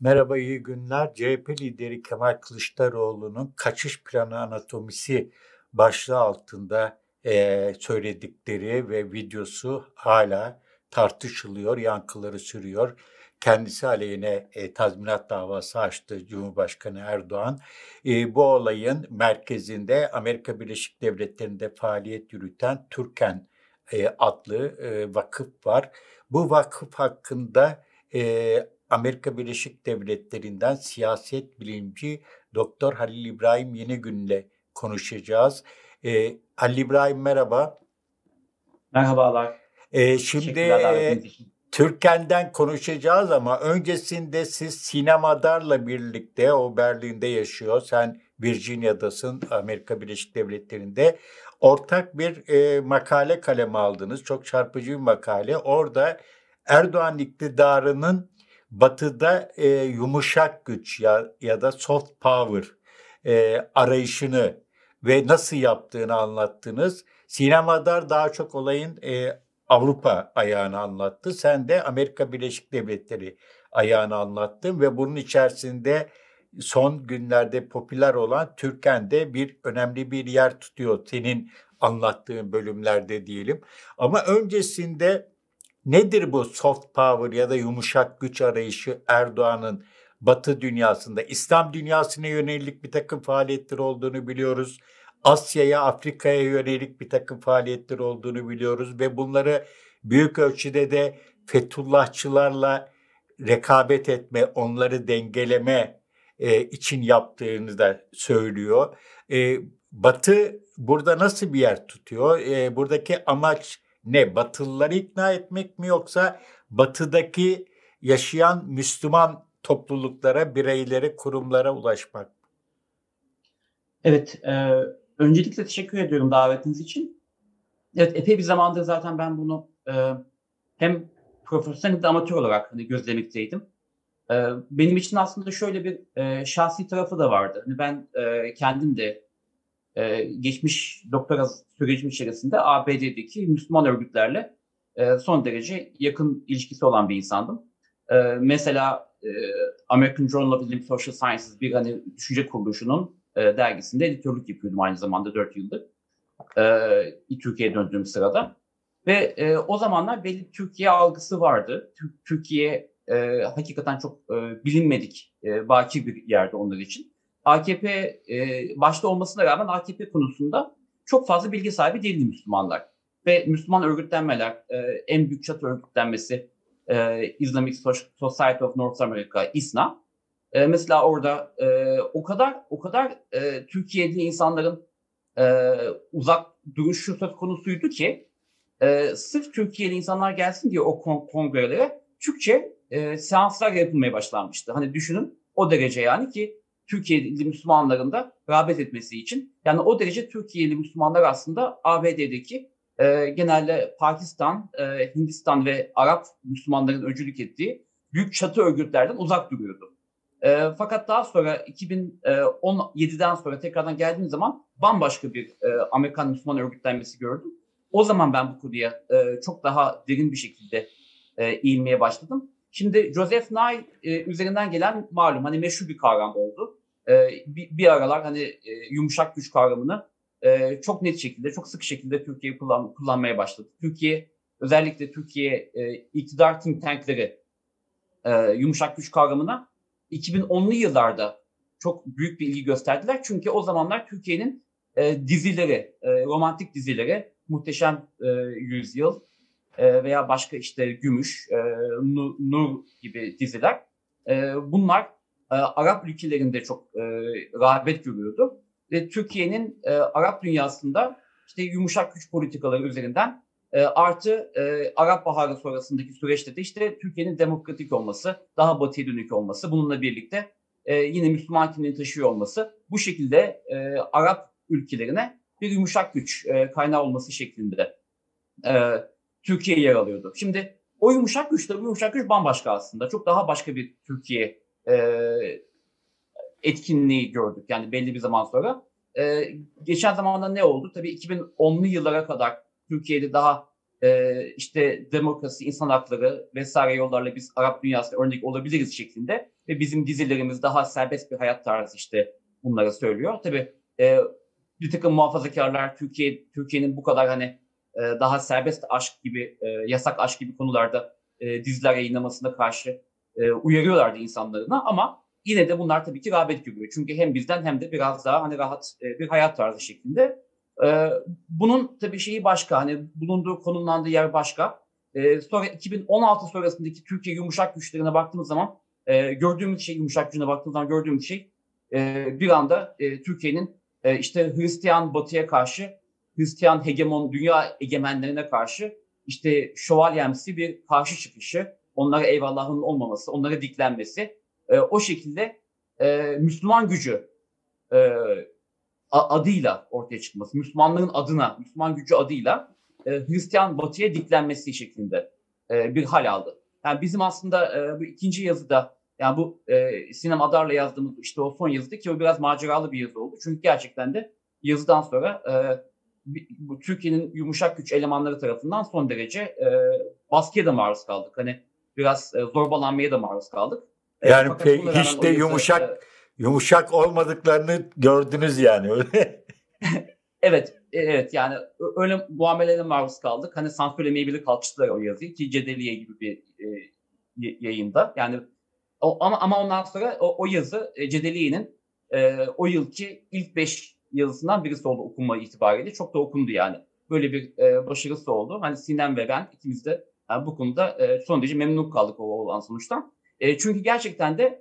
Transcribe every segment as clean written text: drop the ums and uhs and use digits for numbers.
Merhaba, iyi günler. CHP lideri Kemal Kılıçdaroğlu'nun kaçış planı anatomisi başlığı altında söyledikleri ve videosu hala tartışılıyor, yankıları sürüyor. Kendisi aleyhine tazminat davası açtı Cumhurbaşkanı Erdoğan. Bu olayın merkezinde Amerika Birleşik Devletleri'nde faaliyet yürüten Türken adlı vakıf var. Bu vakıf hakkında Amerika Birleşik Devletleri'nden siyaset bilimci Doktor Halil İbrahim Yenigün'le konuşacağız. Halil İbrahim merhaba. Merhabalar. Şimdi Teşekkürler davetiniz için. Türken'den konuşacağız ama öncesinde siz Sinem Adar'la birlikte, o Berlin'de yaşıyor, sen Virginia'dasın, Amerika Birleşik Devletleri'nde. Ortak bir makale kaleme aldınız. Çok çarpıcı bir makale. Orada Erdoğan iktidarının Batı'da yumuşak güç ya da soft power arayışını ve nasıl yaptığını anlattınız. Sinem Adar daha çok olayın Avrupa ayağını anlattı. Sen de Amerika Birleşik Devletleri ayağını anlattın ve bunun içerisinde son günlerde popüler olan Türken de önemli bir yer tutuyor senin anlattığın bölümlerde diyelim. Ama öncesinde nedir bu soft power ya da yumuşak güç arayışı Erdoğan'ın Batı dünyasında? İslam dünyasına yönelik bir takım faaliyetler olduğunu biliyoruz. Asya'ya, Afrika'ya yönelik bir takım faaliyetler olduğunu biliyoruz ve bunları büyük ölçüde de Fethullahçılarla rekabet etme, onları dengeleme için yaptığını da söylüyor. Batı burada nasıl bir yer tutuyor? Buradaki amaç ne? Batılıları ikna etmek mi yoksa Batı'daki yaşayan Müslüman topluluklara, bireylere, kurumlara ulaşmak mı? Evet, öncelikle teşekkür ediyorum davetiniz için. Evet, epey bir zamandır zaten ben bunu hem profesyonel hem de amatör olarak gözlemekteydim. Benim için aslında şöyle bir şahsi tarafı da vardı. Ben kendim de geçmiş doktora sürecim içerisinde ABD'deki Müslüman örgütlerle son derece yakın ilişkisi olan bir insandım. Mesela American Journal of Islamic Social Sciences bir düşünce kuruluşunun dergisinde editörlük yapıyordum aynı zamanda 4 yıldır. Türkiye'ye döndüğüm sırada. Ve o zamanlar belli Türkiye algısı vardı. Türkiye hakikaten çok bilinmedik, bakir bir yerde onlar için. AKP başta olmasına rağmen AKP konusunda çok fazla bilgi sahibi değildi Müslümanlar. Ve Müslüman örgütlenmeler, en büyük çatı örgütlenmesi Islamic Society of North America, İSNA. Mesela orada o kadar Türkiye'li insanların uzak duruşu söz konusuydu ki sırf Türkiye'li insanlar gelsin diye o kongrelere Türkçe seanslar yapılmaya başlanmıştı. Hani düşünün o derece yani ki Türkiye'li Müslümanların da rağbet etmesi için. Yani o derece Türkiye'li Müslümanlar aslında ABD'deki genelde Pakistan, Hindistan ve Arap Müslümanların öncülük ettiği büyük çatı örgütlerden uzak duruyordu. Fakat daha sonra 2017'den sonra tekrardan geldiğim zaman bambaşka bir Amerikan Müslüman örgütlenmesi gördüm. O zaman ben bu konuya çok daha derin bir şekilde eğilmeye başladım. Şimdi Joseph Nye üzerinden gelen malum hani meşhur bir kavram oldu. Bir aralar yumuşak güç kavramını çok net şekilde, çok sık şekilde Türkiye kullanmaya başladı. Özellikle Türkiye iktidar think tankleri yumuşak güç kavramına 2010'lu yıllarda çok büyük bir ilgi gösterdiler. Çünkü o zamanlar Türkiye'nin dizileri, romantik dizileri, Muhteşem Yüzyıl veya başka işte Gümüş, Nur gibi diziler. Bunlar Arap ülkelerinde çok rağbet görüyordu. Ve Türkiye'nin Arap dünyasında işte yumuşak güç politikaları üzerinden artı Arap Baharı sonrasındaki süreçte de işte Türkiye'nin demokratik olması, daha batıya dönük olması, bununla birlikte yine Müslüman kimliğini taşıyor olması bu şekilde Arap ülkelerine bir yumuşak güç kaynağı olması şeklinde Türkiye yer alıyordu. Şimdi o yumuşak güç bambaşka aslında. Çok daha başka bir Türkiye etkinliği gördük yani belli bir zaman sonra. Geçen zamanda ne oldu? Tabii 2010'lu yıllara kadar Türkiye'de daha işte demokrasi, insan hakları vesaire yollarla biz Arap dünyasına örnek olabiliriz şeklinde ve bizim dizilerimiz daha serbest bir hayat tarzı işte bunları söylüyor. Tabii bir takım muhafazakarlar Türkiye'nin bu kadar hani daha serbest aşk gibi, yasak aşk gibi konularda diziler yayınlamasına karşı uyarıyorlardı insanlarına, ama yine de bunlar tabii ki rağbet görüyor. Çünkü hem bizden hem de biraz daha hani rahat bir hayat tarzı şeklinde. Bunun tabii şeyi başka, hani bulunduğu konumlandığı yer başka. Sonra 2016 sonrasındaki Türkiye yumuşak güçlerine baktığımız zaman gördüğümüz şey, yumuşak gücüne baktığımız zaman gördüğümüz şey bir anda Türkiye'nin işte Hristiyan Batı'ya karşı, Hristiyan hegemon, dünya egemenlerine karşı işte şövalyemsi bir karşı çıkışı, onlara eyvallahın olmaması, onlara diklenmesi, o şekilde Müslüman gücü adıyla ortaya çıkması, Müslümanların adına, Müslüman gücü adıyla Hristiyan Batı'ya diklenmesi şeklinde bir hal aldı. Yani bizim aslında bu ikinci yazıda, yani bu Sinem Adar'la yazdığımız işte o son yazıda, ki o biraz maceralı bir yazı oldu. Çünkü gerçekten de yazıdan sonra bu Türkiye'nin yumuşak güç elemanları tarafından son derece baskıya da maruz kaldık. Hani biraz zorbalanmaya da maruz kaldık. Yani Fakat buna rağmen hiç o de yazı yumuşak olmadıklarını gördünüz yani, öyle. evet yani öyle muamelelere maruz kaldık. Hani sansürlemeyebilir kalkıştılar o yazıyı, ki Cedeliye gibi bir yayında. Yani ama ondan sonra o yazı Cedeliye'nin o yılki ilk 5 yazısından birisi oldu okunma itibariyle. Çok da okundu yani. Böyle bir başarısı oldu. Hani Sinem ve ben ikimiz de yani bu konuda son derece memnun kaldık o olan sonuçtan. Çünkü gerçekten de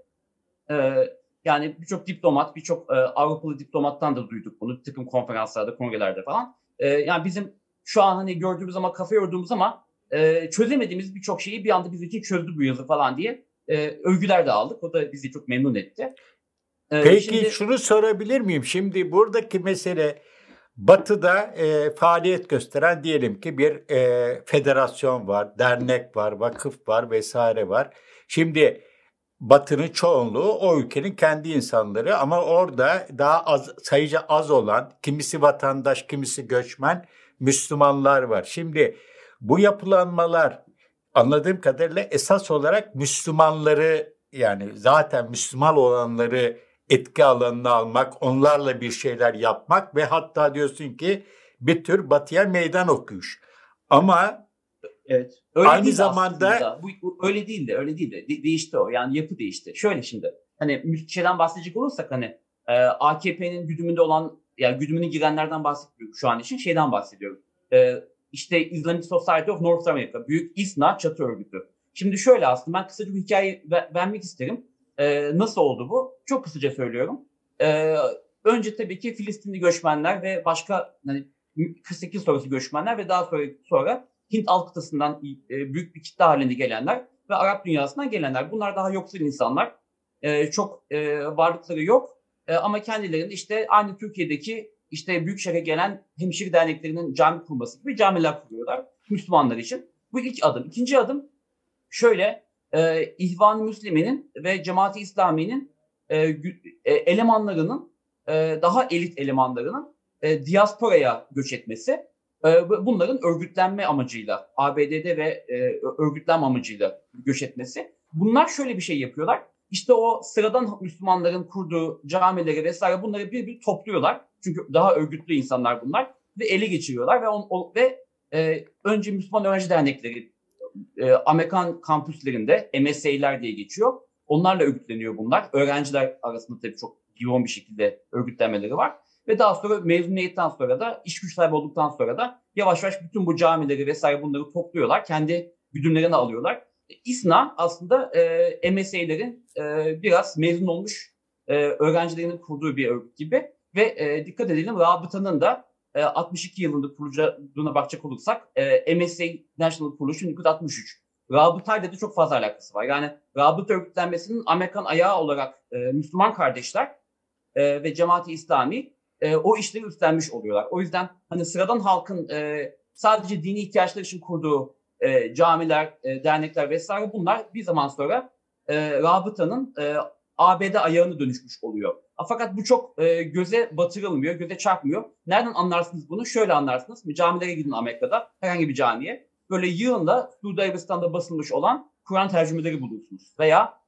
yani birçok diplomat, birçok Avrupalı diplomattan da duyduk bunu. Bir takım konferanslarda, kongrelerde falan. Yani bizim şu an hani gördüğümüz ama kafa yorduğumuz ama çözemediğimiz birçok şeyi bir anda bizim için çözdü bu yazı falan diye övgüler de aldık. O da bizi çok memnun etti. Peki Şimdi şunu sorabilir miyim? Şimdi buradaki mesele, Batı'da faaliyet gösteren diyelim ki bir federasyon var, dernek var, vakıf var vesaire var. Şimdi Batı'nın çoğunluğu o ülkenin kendi insanları, ama orada daha az, sayıca az olan, kimisi vatandaş, kimisi göçmen Müslümanlar var. Şimdi bu yapılanmalar anladığım kadarıyla esas olarak Müslümanları, yani zaten Müslüman olanları etki alanına almak, onlarla bir şeyler yapmak ve hatta diyorsun ki bir tür Batı'ya meydan okuyuş. Ama evet, öyle aynı değildi zamanda aslında. Bu öyle değildi, öyle değildi. Değişti o. Yani yapı değişti. Şöyle şimdi, hani şeyden bahsedecek olursak, hani AKP'nin güdümünde olan, yani güdümüne girenlerden bahsetmiyorum şu an için, şeyden bahsediyorum. İşte Islamic Society of North America, Büyük İSNA çatı örgütü. Şimdi şöyle, aslında ben kısaca bir hikaye vermek isterim. Nasıl oldu bu? Çok kısaca söylüyorum. Önce tabii ki Filistinli göçmenler ve başka hani 48 sonrası göçmenler ve daha sonra Hint alt kıtasından büyük bir kitle halinde gelenler ve Arap dünyasından gelenler. Bunlar daha yoksul insanlar. Çok varlıkları yok. Ama kendilerinde işte aynı Türkiye'deki işte büyük şehre gelen hemşire derneklerinin cami kurması gibi camiler kuruyorlar Müslümanlar için. Bu ilk adım. İkinci adım şöyle, İhvan-ı Müslümin'in ve Cemaat-i İslami'nin elemanlarının, daha elit elemanlarının diasporaya göç etmesi, bunların örgütlenme amacıyla, ABD'de ve örgütlenme amacıyla göç etmesi. Bunlar şöyle bir şey yapıyorlar. İşte o sıradan Müslümanların kurduğu camileri vesaire, bunları bir topluyorlar. Çünkü daha örgütlü insanlar bunlar ve ele geçiriyorlar ve önce Müslüman öğrenci dernekleri Amerikan kampüslerinde MSA'ler diye geçiyor. Onlarla örgütleniyor bunlar. Öğrenciler arasında tabii çok yoğun bir şekilde örgütlenmeleri var. Ve daha sonra mezuniyetten sonra da, iş güç sahibi olduktan sonra da yavaş yavaş bütün bu camileri vesaire bunları topluyorlar. Kendi güdümlerine alıyorlar. İSNA aslında MSA'lerin biraz mezun olmuş öğrencilerinin kurduğu bir örgüt gibi. Ve dikkat edelim, Rabıta'nın da 62 yılında kurulduğuna bakacak olursak MSA National kuruluşu 1963. Rabıta'yla da çok fazla alakası var. Yani Rabıta örgütlenmesinin Amerikan ayağı olarak Müslüman kardeşler ve Cemaat-i İslami o işleri üstlenmiş oluyorlar. O yüzden hani sıradan halkın sadece dini ihtiyaçlar için kurduğu camiler, dernekler vesaire, bunlar bir zaman sonra Rabıta'nın ABD ayağına dönüşmüş oluyor. Fakat bu çok göze batırılmıyor, göze çarpmıyor. Nereden anlarsınız bunu? Şöyle anlarsınız. Camilere gidin Amerika'da, herhangi bir camiye. Böyle yığınla Suudi Arabistan'da basılmış olan Kur'an tercümeleri bulursunuz. Veya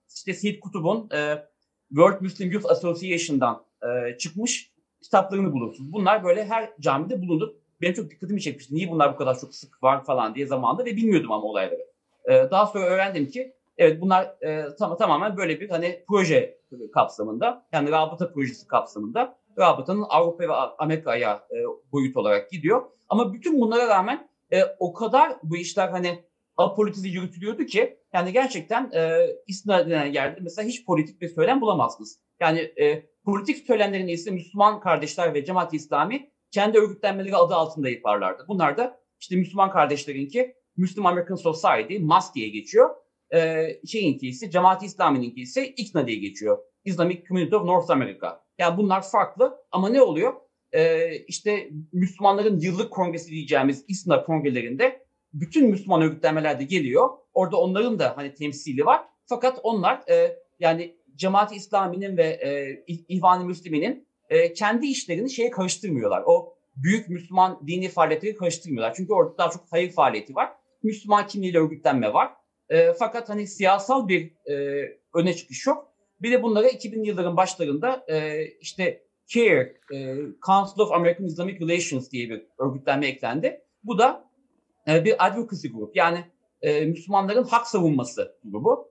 işte Seyyid Kutub'un World Muslim Youth Association'dan çıkmış kitaplarını bulursunuz. Bunlar böyle her camide bulunur. Benim çok dikkatimi çekmişti. Niye bunlar bu kadar çok sık var falan diye zamanında ve bilmiyordum ama olayları. Daha sonra öğrendim ki evet bunlar tamamen böyle bir hani proje kapsamında, yani rabıta projesi kapsamında, rabıtanın Avrupa ve Amerika'ya boyut olarak gidiyor. Ama bütün bunlara rağmen o kadar bu işler hani apolitize yürütülüyordu ki yani gerçekten İslam denen yerde mesela hiç politik bir söylem bulamazsınız. Yani politik söylemlerin ise Müslüman kardeşler ve Cemaat-i İslami kendi örgütlenmeleri adı altında yaparlardı. Bunlar da işte Müslüman kardeşlerinki Muslim American Society, MAS diye geçiyor. Şeyinki ise Cemaat-i İslami'ninki ise İCNA diye geçiyor. Islamic Community of North America. Yani bunlar farklı ama ne oluyor? İşte Müslümanların yıllık kongresi diyeceğimiz İSNA kongrelerinde bütün Müslüman örgütlenmeler de geliyor. Orada onların da hani temsili var. Fakat onlar yani Cemaat-i İslami'nin ve İhvan-ı Müslümin'in kendi işlerini şeye karıştırmıyorlar. O büyük Müslüman dini faaliyetleri karıştırmıyorlar. Çünkü orada daha çok hayır faaliyeti var. Müslüman kimliğiyle örgütlenme var. Fakat hani siyasal bir öne çıkış yok. Bir de bunlara 2000'li yılların başlarında işte CARE, Council of American Islamic Relations diye bir örgütlenme eklendi. Bu da bir advocacy grup, yani Müslümanların hak savunması grubu.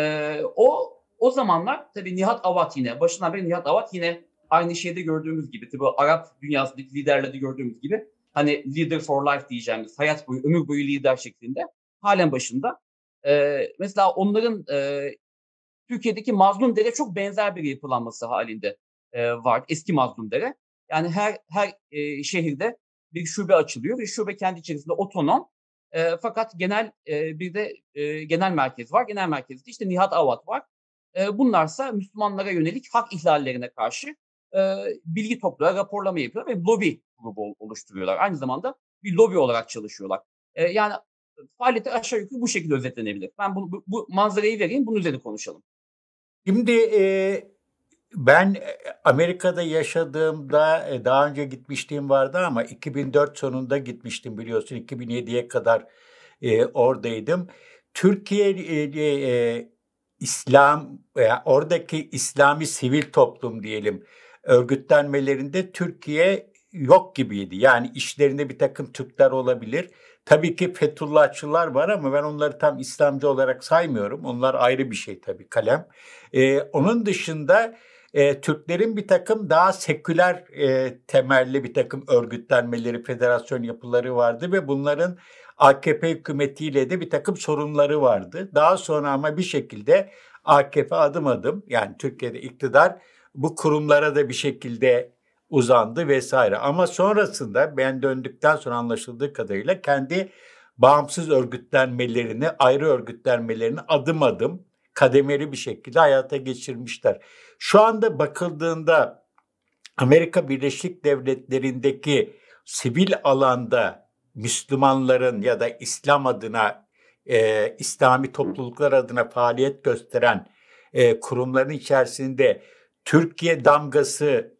O zamanlar tabii Nihat Avat yine, başından beri Nihat Avat yine aynı şeyde gördüğümüz gibi, tabii Arap dünyasındaki liderlerde gördüğümüz gibi hani leader for life diyeceğimiz, hayat boyu, ömür boyu lider şeklinde halen başında. Mesela onların Türkiye'deki Mazlumdere çok benzer bir yapılanması halinde var. Eski Mazlumdere. Yani her şehirde bir şube açılıyor ve şube kendi içerisinde otonom. Fakat genel bir de genel merkez var. Genel merkezde işte Nihat Avat var. Bunlarsa Müslümanlara yönelik hak ihlallerine karşı bilgi topluyor, raporlama yapıyor ve lobi grubu oluşturuyorlar. Aynı zamanda bir lobi olarak çalışıyorlar. Yani faaliyeti aşağı yukarı bu şekilde özetlenebilir. Ben bu manzarayı vereyim, bunun üzerine konuşalım. Şimdi ben Amerika'da yaşadığımda daha önce gitmişliğim vardı ama 2004 sonunda gitmiştim, biliyorsun. 2007'ye kadar oradaydım. Türkiye İslam oradaki İslami sivil toplum diyelim örgütlenmelerinde Türkiye yok gibiydi. Yani işlerinde bir takım Türkler olabilir. Tabii ki Fethullahçılar var ama ben onları tam İslamcı olarak saymıyorum. Onlar ayrı bir şey tabii, kalem. Onun dışında Türklerin bir takım daha seküler temelli bir takım örgütlenmeleri, federasyon yapıları vardı ve bunların AKP hükümetiyle de bir takım sorunları vardı. Daha sonra ama bir şekilde AKP adım adım, yani Türkiye'de iktidar, bu kurumlara da bir şekilde uzandı vesaire. Ama sonrasında ben döndükten sonra anlaşıldığı kadarıyla kendi bağımsız örgütlenmelerini, ayrı örgütlenmelerini adım adım kademeli bir şekilde hayata geçirmişler. Şu anda bakıldığında Amerika Birleşik Devletleri'ndeki sivil alanda Müslümanların ya da İslam adına, İslami topluluklar adına faaliyet gösteren kurumların içerisinde Türkiye damgası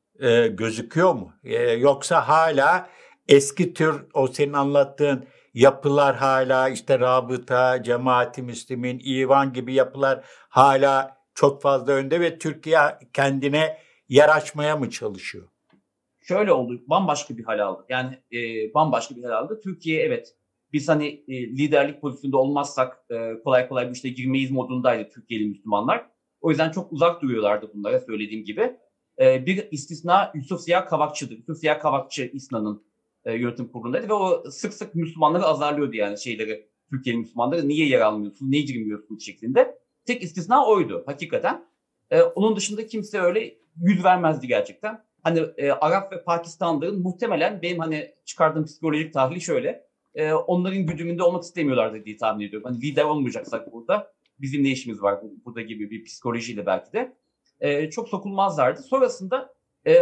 gözüküyor mu? Yoksa hala eski tür, o senin anlattığın yapılar, hala işte Rabıta, Cemaat-i Müslümin, İvan gibi yapılar hala çok fazla önde ve Türkiye kendine yer açmaya mı çalışıyor? Şöyle oldu, bambaşka bir hal aldı. Yani bambaşka bir hal aldı. Türkiye, evet, biz hani liderlik pozisyonunda olmazsak kolay kolay bu işte girmeyiz modundaydı Türkiye'li Müslümanlar. O yüzden çok uzak duruyorlardı bunlara, söylediğim gibi. Bir istisna Yusuf Ziya Kavakçı'dır. Yusuf Ziya Kavakçı İSNA'nın yönetim kurulundaydı ve o sık sık Müslümanları azarlıyordu, yani şeyleri, Türkiye'li Müslümanları niye yer almıyorsun, niye girmiyorsun şeklinde. Tek istisna oydu hakikaten. Onun dışında kimse öyle yüz vermezdi gerçekten. Hani Arap ve Pakistanlıların muhtemelen, benim hani çıkardığım psikolojik tahlil şöyle, onların güdümünde olmak istemiyorlardı diye tahmin ediyorum. Hani lider olmayacaksak burada bizim ne işimiz var burada gibi bir psikolojiyle belki de çok sokulmazlardı. Sonrasında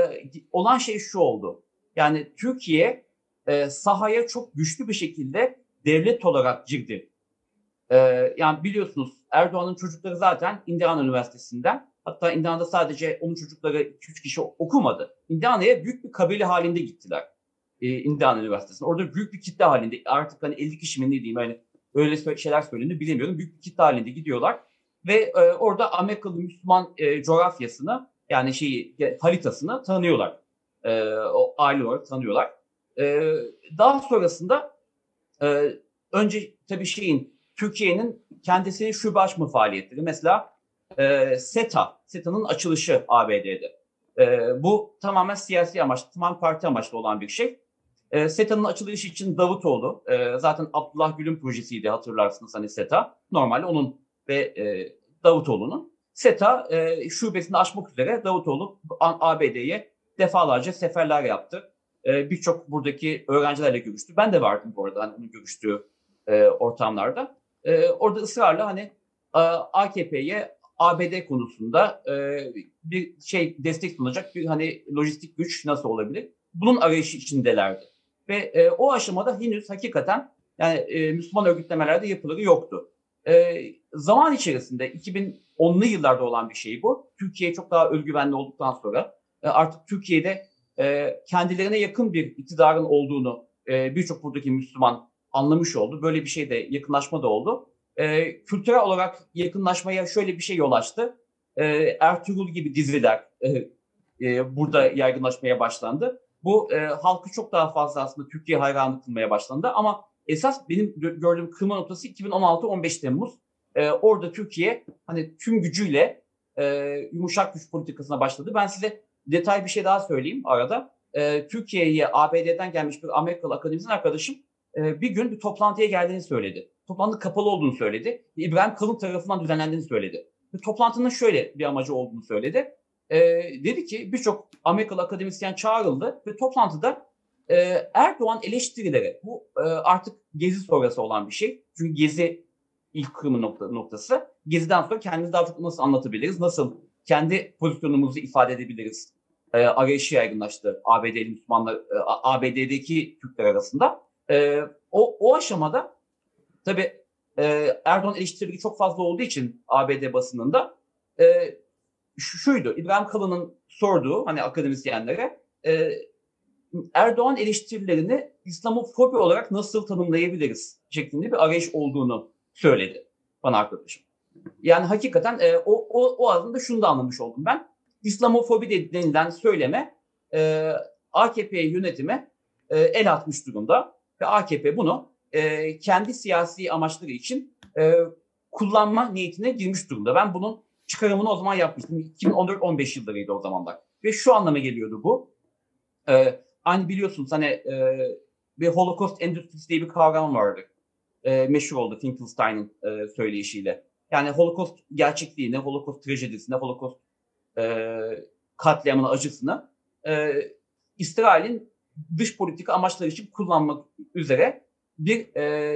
olan şey şu oldu. Yani Türkiye sahaya çok güçlü bir şekilde devlet olarak girdi. Yani biliyorsunuz Erdoğan'ın çocukları zaten Indiana Üniversitesi'nden, hatta Indiana'da sadece onun çocukları 2-3 kişi okumadı. Indiana'ya büyük bir kabile halinde gittiler. Indiana Üniversitesi'ne. Orada büyük bir kitle halinde, artık hani 50 kişi mi ne diyeyim, hani öyle şeyler söyleniyor bilemiyorum. Büyük bir kitle halinde gidiyorlar. ve orada Amerikalı Müslüman coğrafyasını, yani haritasını tanıyorlar. O aile olarak tanıyorlar. Daha sonrasında önce tabii Türkiye'nin kendisinin şube açma faaliyetleri. Mesela SETA'nın açılışı ABD'de. Bu tamamen siyasi amaçlı, tamamen parti amaçlı olan bir şey. SETA'nın açılışı için Davutoğlu, zaten Abdullah Gül'ün projesiydi, hatırlarsınız hani SETA. Normalde onun ve Davutoğlu'nun. SETA şubesini açmak üzere Davutoğlu ABD'ye defalarca seferler yaptı. Birçok buradaki öğrencilerle görüştü. Ben de vardım bu arada hani onun görüştüğü ortamlarda. Orada ısrarla hani AKP'ye ABD konusunda bir destek sunacak bir hani lojistik güç nasıl olabilir? Bunun arayışı içindelerdi. Ve o aşamada henüz hakikaten yani Müslüman örgütlemelerde yapıları yoktu. Zaman içerisinde 2010'lu yıllarda olan bir şey bu. Türkiye çok daha özgüvenli olduktan sonra artık Türkiye'de kendilerine yakın bir iktidarın olduğunu birçok buradaki Müslüman anlamış oldu. Böyle bir şey de, yakınlaşma da oldu. Kültürel olarak yakınlaşmaya şöyle bir şey yol açtı. Ertuğrul gibi diziler burada yaygınlaşmaya başlandı. Bu halkı çok daha fazla aslında Türkiye hayranı kılmaya başlandı. Ama esas benim gördüğüm kırılma noktası 2016-15 Temmuz. Orada Türkiye hani tüm gücüyle yumuşak güç politikasına başladı. Ben size detay bir şey daha söyleyeyim arada. Türkiye'ye ABD'den gelmiş bir Amerikalı akademisyen arkadaşım bir gün bir toplantıya geldiğini söyledi. Toplantı kapalı olduğunu söyledi. İbrahim Kalın tarafından düzenlendiğini söyledi. Ve toplantının şöyle bir amacı olduğunu söyledi. Dedi ki birçok Amerikalı akademisyen çağrıldı ve toplantıda Erdoğan eleştirileri, bu artık Gezi sonrası olan bir şey. Çünkü Gezi ilk kırılma noktası. Gezi'den sonra kendimizi daha çok nasıl anlatabiliriz, nasıl kendi pozisyonumuzu ifade edebiliriz arayışı yaygınlaştı ABD'li Müslümanlar, ABD'deki Türkler arasında. O aşamada tabii Erdoğan eleştirileri çok fazla olduğu için ABD basınında şuydu, İbrahim Kalın'ın sorduğu hani akademisyenlere Erdoğan eleştirilerini İslamofobi olarak nasıl tanımlayabiliriz şeklinde bir arayış olduğunu söyledi bana arkadaşım. Yani hakikaten o aslında şunu da anlamış oldum ben. İslamofobi denilen söyleme AKP yönetime el atmış durumda ve AKP bunu kendi siyasi amaçları için kullanma niyetine girmiş durumda. Ben bunun çıkarımını o zaman yapmıştım. 2014-15 yıllarıydı o zamanlar. Ve şu anlama geliyordu bu. Aynı biliyorsunuz hani bir Holocaust endüstrisi diye bir kavram vardı. Meşhur oldu Finkelstein'ın söyleyişiyle. Yani Holocaust gerçekliğini, Holocaust trajedisini, Holocaust katliamının acısını İsrail'in dış politika amaçları için kullanmak üzere bir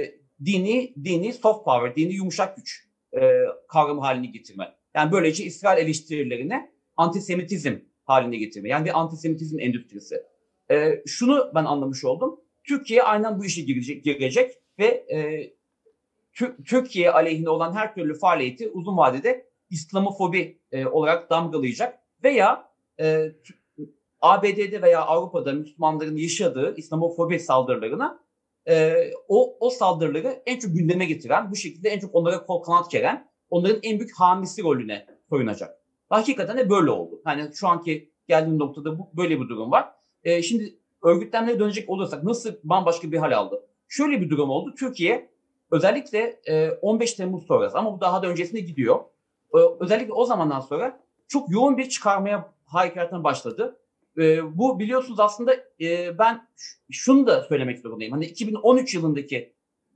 dini soft power, dini yumuşak güç kavramı haline getirme. Yani böylece İsrail eleştirilerini antisemitizm haline getirme. Yani bir antisemitizm endüstrisi. Şunu ben anlamış oldum. Türkiye aynen bu işe girecek ve Türkiye aleyhine olan her türlü faaliyeti uzun vadede İslamofobi olarak damgalayacak veya ABD'de veya Avrupa'da Müslümanların yaşadığı İslamofobi saldırılarına o saldırıları en çok gündeme getiren, bu şekilde en çok onlara kol kanat geren, onların en büyük hamisi rolüne soyunacak. Hakikaten de böyle oldu. Yani şu anki geldiğim noktada böyle bir durum var. Şimdi örgütlenmeye dönecek olursak nasıl bambaşka bir hal aldı? Şöyle bir durum oldu. Türkiye özellikle 15 Temmuz sonrası ama bu daha da öncesinde gidiyor. Özellikle o zamandan sonra çok yoğun bir çıkarmaya harekatına başladı. Bu biliyorsunuz aslında ben şunu da söylemek zorundayım. Hani 2013 yılındaki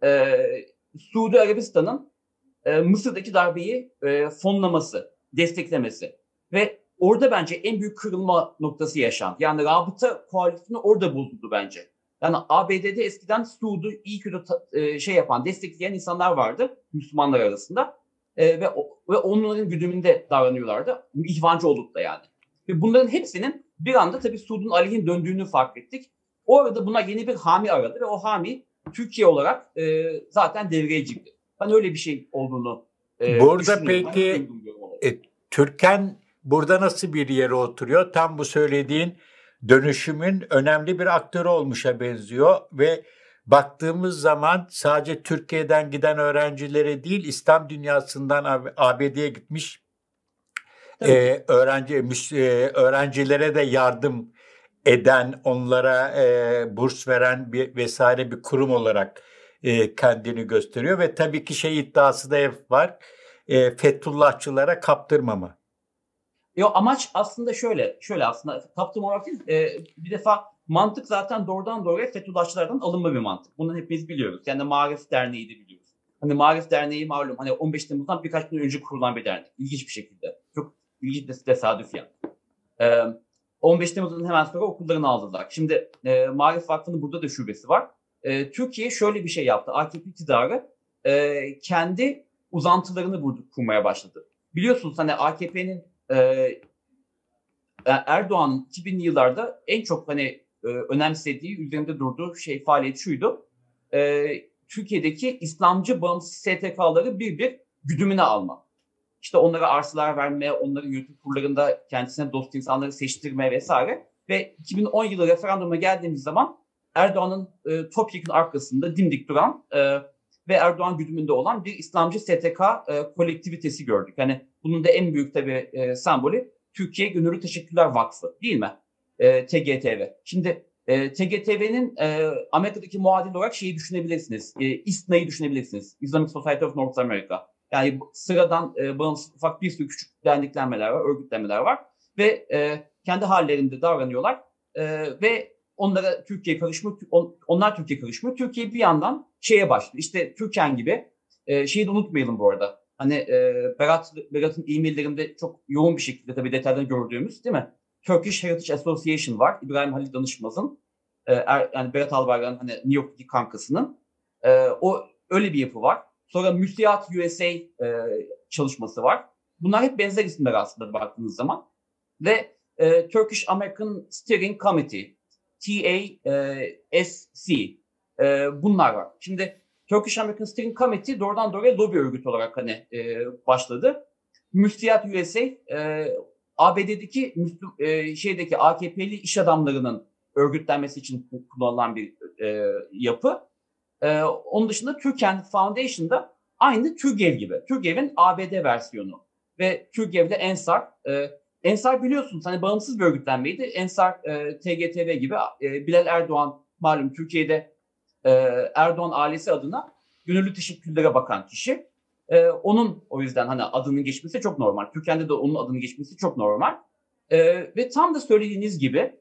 Suudi Arabistan'ın Mısır'daki darbeyi fonlaması, desteklemesi ve orada bence en büyük kırılma noktası yaşandı. Yani rabıta koalisyonu orada bozuldu bence. Yani ABD'de eskiden Suud'u iyi kötü destekleyen insanlar vardı Müslümanlar arasında ve onların güdümünde davranıyorlardı. İhvancı olduk da yani. Ve bunların hepsinin bir anda tabii Suud'un aleyhine döndüğünü fark ettik. O arada buna yeni bir hami aradı ve o hami Türkiye olarak zaten devreye girdi. Ben öyle bir şey olduğunu burada peki Türken burada nasıl bir yere oturuyor? Tam bu söylediğin dönüşümün önemli bir aktörü olmuşa benziyor ve baktığımız zaman sadece Türkiye'den giden öğrencilere değil, İslam dünyasından ABD'ye gitmiş Tabii ki. öğrencilere de yardım eden, onlara burs veren bir vesaire bir kurum olarak kendini gösteriyor ve tabii ki iddiası da hep var. Fethullahçılara kaptırmama. Amaç aslında şöyle aslında kaptırmamak değil. Bir defa mantık zaten doğrudan doğruya Fethullahçılardan alınma bir mantık. Bunu hepimiz biliyoruz. Yani Maarif Derneği de biliyoruz. Hani Maarif Derneği malum 15 Temmuz'dan birkaç gün önce kurulan bir dernek. İlginç bir şekilde. Çok ilginç bir tesadüf yani. 15 Temmuz'dan hemen sonra okullarını aldılar. Şimdi Maarif Vakfı'nın burada da şubesi var. Türkiye şöyle bir şey yaptı. AKP iktidarı kendi uzantılarını burada kurmaya başladı. Biliyorsunuz hani AKP'nin Erdoğan'ın 2000'li yıllarda en çok önemsediği, üzerinde durduğu faaliyet şuydu. Türkiye'deki İslamcı bağımsız STK'ları bir güdümüne alma. İşte onlara arsalar verme, onları yönetim kurullarında kendisine dost insanları seçtirme vesaire. Ve 2010 yılı referanduma geldiğimiz zaman Erdoğan'ın topyekun arkasında dimdik duran ve Erdoğan güdümünde olan bir İslamcı STK kolektivitesi gördük. Yani bunun da en büyük sembolü Türkiye Gönüllü Teşekkürler Vakfı değil mi? TGTV. Şimdi TGTV'nin Amerika'daki muadili olarak düşünebilirsiniz. İSNA'yı düşünebilirsiniz. Islamic Society of North America. Yani sıradan bağımsız ufak bir sürü küçük derneklenmeler var, örgütlenmeler var. Ve kendi hallerinde davranıyorlar. Ve onlara Türkiye karışmıyor, onlar Türkiye karışmıyor. Türkiye bir yandan başlıyor. İşte Türken gibi, şeyi de unutmayalım bu arada. Hani Berat'ın e-maillerinde çok yoğun bir şekilde tabii detaylarını gördüğümüz değil mi? Turkish Heritage Association var. İbrahim Halil Danışmaz'ın, yani Berat Albayrak'ın hani New York'taki kankasının. O öyle bir yapı var. Sonra Müsiat USA çalışması var. Bunlar hep benzer isimler aslında baktığınız zaman. Ve Turkish American Steering Committee, TASC, bunlar var. Şimdi Turkish American Steering Committee doğrudan doğruya lobi örgütü olarak başladı. Müsiat USA, ABD'deki AKP'li iş adamlarının örgütlenmesi için kullanılan bir yapı. Onun dışında Türken Foundation'da aynı TÜRGEV gibi. TÜRGEV'in ABD versiyonu. Ve TÜRGEV'de Ensar. Ensar biliyorsunuz hani bağımsız bir örgütlenmeydi. Ensar TGTV gibi Bilal Erdoğan malum Türkiye'de Erdoğan ailesi adına gönüllü teşekkürlere bakan kişi. Onun o yüzden hani adının geçmesi çok normal. Türkiye'de de onun adının geçmesi çok normal. Ve tam da söylediğiniz gibi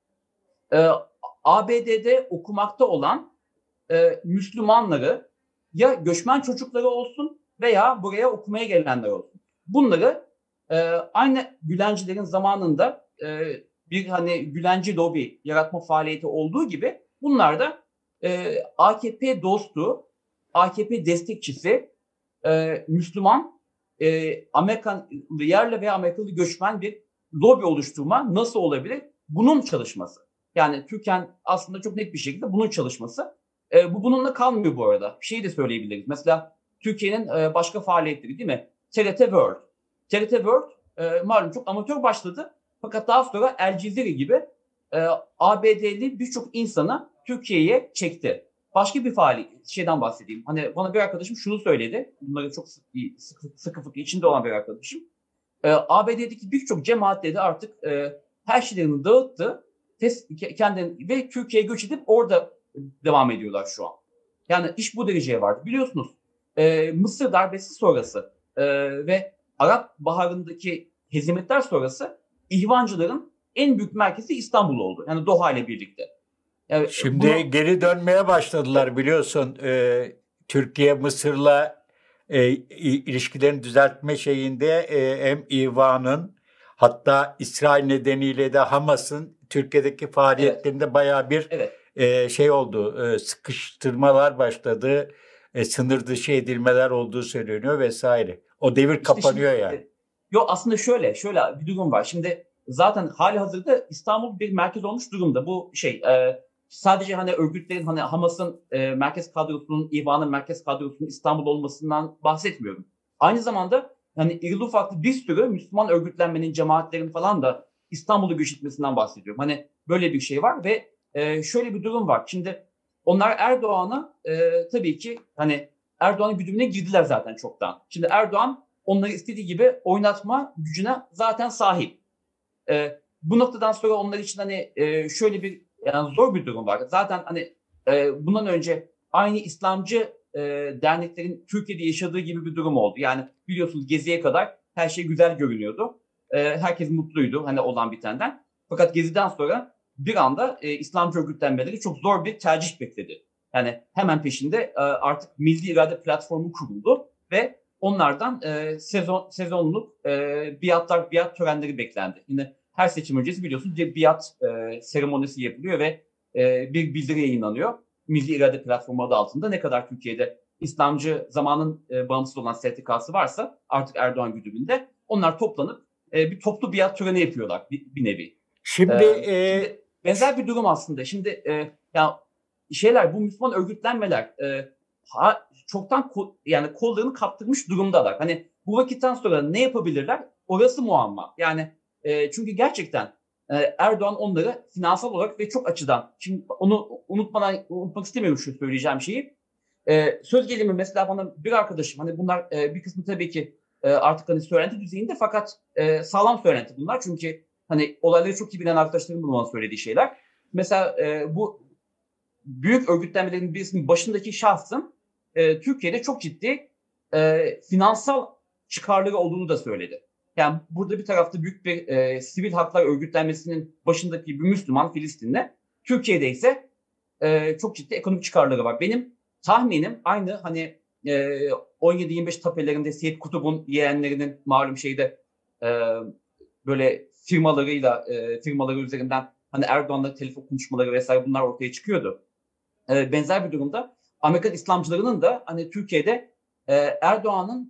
ABD'de okumakta olan Müslümanları ya göçmen çocukları olsun veya buraya okumaya gelenler olsun. Bunları aynı Gülencilerin zamanında bir Gülenci lobi yaratma faaliyeti olduğu gibi bunlar da AKP dostu, AKP destekçisi, Müslüman, Amerikan yerli veya Amerikalı göçmen bir lobi oluşturma nasıl olabilir? Bunun çalışması. Yani Türken aslında çok net bir şekilde bunun çalışması. Bu bununla kalmıyor bu arada. Bir şey de söyleyebiliriz. Mesela Türkiye'nin başka faaliyetleri değil mi? TRT World. TRT World malum çok amatör başladı. Fakat daha sonra El Cezire gibi ABD'li birçok insanı Türkiye'ye çekti. Başka bir şeyden bahsedeyim. Hani bana bir arkadaşım şunu söyledi. Bunları çok sıkı fıkı içinde olan bir arkadaşım. ABD'deki birçok cemaat dedi artık her şeylerini dağıttı. Kendini ve Türkiye'ye göç edip orada devam ediyorlar şu an. Yani iş bu dereceye vardı. Biliyorsunuz Mısır darbesi sonrası ve Arap Baharı'ndaki hezimetler sonrası İhvancıların en büyük merkezi İstanbul oldu. Yani Doha ile birlikte. Yani şimdi geri dönmeye başladılar biliyorsun. Türkiye Mısır'la ilişkilerini düzeltme şeyinde hem İvan'ın hatta İsrail nedeniyle de Hamas'ın Türkiye'deki faaliyetlerinde bayağı bir şey oldu. Sıkıştırmalar başladı. Sınır dışı edilmeler olduğu söyleniyor vesaire. O devir kapanıyor yani. Yok aslında şöyle bir durum var. Şimdi zaten hali hazırda İstanbul bir merkez olmuş durumda. Bu sadece örgütlerin Hamas'ın merkez kadrosunun, İvan'ın merkez kadrosunun İstanbul olmasından bahsetmiyorum. Aynı zamanda irili ufaklı bir sürü Müslüman örgütlenmenin, cemaatlerin falan da İstanbul'u göç etmesinden bahsediyorum. Böyle bir şey var ve şöyle bir durum var. Şimdi onlar Erdoğan'a tabii ki hani Erdoğan'ın güdümüne girdiler zaten çoktan. Şimdi Erdoğan onları istediği gibi oynatma gücüne zaten sahip. Bu noktadan sonra onlar için hani şöyle bir yani zor bir durum var. Zaten hani bundan önce aynı İslamcı derneklerin Türkiye'de yaşadığı gibi bir durum oldu. Yani biliyorsunuz Gezi'ye kadar her şey güzel görünüyordu. Herkes mutluydu hani olan bitenden. Fakat Gezi'den sonra bir anda İslamcı örgütlenmeleri çok zor bir tercih bekledi. Yani hemen peşinde artık Milli İrade Platformu kuruldu ve onlardan sezonluk biat törenleri beklendi. Yine her seçim öncesi biliyorsunuz biat seremonisi yapılıyor ve bir bildiri yayınlanıyor. Milli İrade Platformu adı altında ne kadar Türkiye'de İslamcı zamanın bağımsız olan STK'sı varsa artık Erdoğan güdümünde onlar toplanıp bir toplu biat töreni yapıyorlar bir nevi. Şimdi benzer bir durum aslında. Şimdi ya bu Müslüman örgütlenmeler çoktan yani kollarını kaptırmış durumdalar. Hani bu vakitten sonra ne yapabilirler? Orası muamma. Yani çünkü gerçekten Erdoğan onları finansal olarak ve çok açıdan. Şimdi onu unutmak istemiyorum şu söyleyeceğim şeyi. Söz gelimi mesela bana bir arkadaşım hani bunlar bir kısmı tabii ki artık hani söylenti düzeyinde fakat sağlam söylenti bunlar. Çünkü hani olayları çok iyi bilen arkadaşlarım bana söylediği şeyler. Mesela bu büyük örgütlenmelerin birisinin başındaki şahsın Türkiye'de çok ciddi finansal çıkarları olduğunu da söyledi. Yani burada bir tarafta büyük bir sivil haklar örgütlenmesinin başındaki bir Müslüman Filistinli, Türkiye'de ise çok ciddi ekonomik çıkarları var. Benim tahminim aynı hani 17-25 tapelerinde Seyit Kutup'un yeğenlerinin malum şeyde böyle firmaları üzerinden hani Erdoğan'la telefon konuşmaları vesaire bunlar ortaya çıkıyordu. Benzer bir durumda Amerikan İslamcılarının da hani Türkiye'de Erdoğan'ın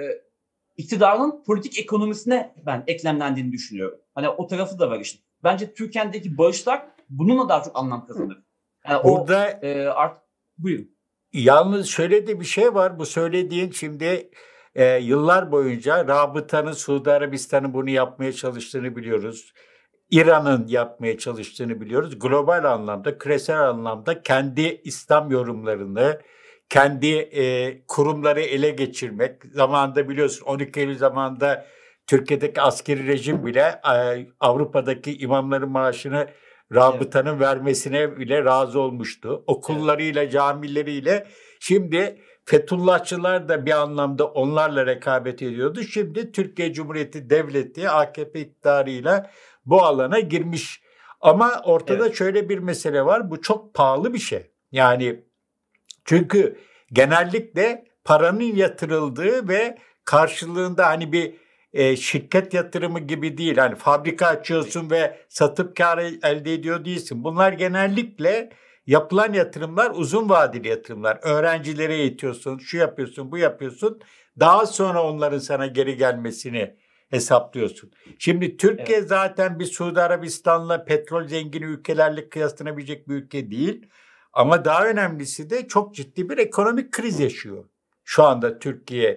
iktidarın politik ekonomisine ben eklemlendiğini düşünüyorum. Hani o tarafı da var işin. Bence Türkiye'deki bağışlar bununla daha çok anlam kazanır. Yani burada artık buyurun. Yalnız şöyle de bir şey var. Bu söylediğin şimdi yıllar boyunca Rabıta'nın Suudi Arabistan'ın bunu yapmaya çalıştığını biliyoruz. İran'ın yapmaya çalıştığını biliyoruz. Global anlamda, küresel anlamda kendi İslam yorumlarını, kendi kurumları ele geçirmek. Zamanında biliyorsun 12 Eylül zamanında Türkiye'deki askeri rejim bile Avrupa'daki imamların maaşını Rabıta'nın vermesine bile razı olmuştu. Okullarıyla, camileriyle. Şimdi Fethullahçılar da bir anlamda onlarla rekabet ediyordu. Şimdi Türkiye Cumhuriyeti Devleti AKP iktidarıyla bu alana girmiş. Ama ortada şöyle bir mesele var. Bu çok pahalı bir şey. Yani çünkü genellikle paranın yatırıldığı ve karşılığında hani bir şirket yatırımı gibi değil. Hani fabrika açıyorsun ve satıp kar elde ediyor değilsin. Bunlar genellikle yapılan yatırımlar uzun vadeli yatırımlar. Öğrencilere eğitiyorsun, şu yapıyorsun, bu yapıyorsun. Daha sonra onların sana geri gelmesini hesaplıyorsun. Şimdi Türkiye zaten bir Suudi Arabistan'la petrol zengini ülkelerle kıyaslanabilecek bir ülke değil. Ama daha önemlisi de çok ciddi bir ekonomik kriz yaşıyor şu anda Türkiye.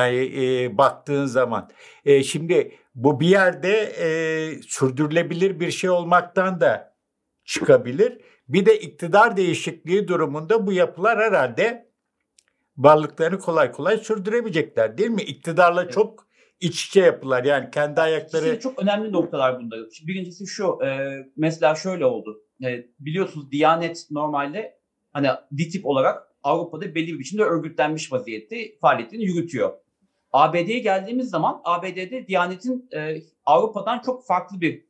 Yani baktığın zaman. Şimdi bu bir yerde sürdürülebilir bir şey olmaktan da çıkabilir. Bir de iktidar değişikliği durumunda bu yapılar herhalde varlıklarını kolay kolay sürdüremeyecekler değil mi? İktidarla çok iç içe yapılar yani kendi ayakları. İkisi çok önemli noktalar bunda. Birincisi şu mesela şöyle oldu. Biliyorsunuz Diyanet normalde hani DİTİB olarak Avrupa'da belli bir biçimde örgütlenmiş vaziyette faaliyetini yürütüyor. ABD'ye geldiğimiz zaman ABD'de Diyanet'in Avrupa'dan çok farklı bir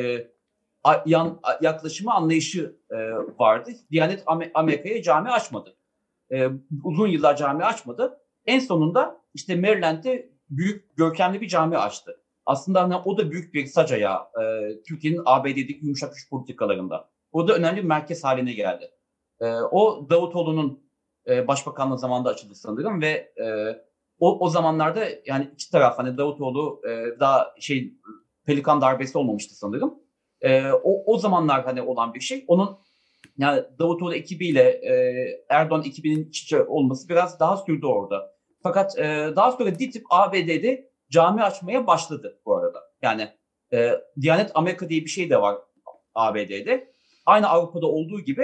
yaklaşımı, anlayışı vardı. Diyanet Amerika'ya cami açmadı. Uzun yıllar cami açmadı. En sonunda işte Maryland'de büyük görkemli bir cami açtı. Aslında hani o da büyük bir sac ayağı Türkiye'nin ABD'deki yumuşak güç politikalarında. O da önemli bir merkez haline geldi. O Davutoğlu'nun başbakanlığı zamanında açıldı sanırım ve o zamanlarda yani iki taraf hani Davutoğlu daha Pelikan darbesi olmamıştı sanırım. O zamanlar hani olan bir şey. Onun yani Davutoğlu ekibiyle Erdoğan ekibinin iç içe olması biraz daha sürdü orada. Fakat daha sonra DİTİB ABD'de cami açmaya başladı bu arada. Yani Diyanet Amerika diye bir şey de var ABD'de. Aynı Avrupa'da olduğu gibi